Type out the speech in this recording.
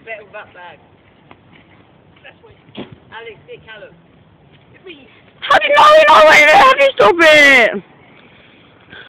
better with that bag. Alex, get Callum. How do you know it already? How do you stop it?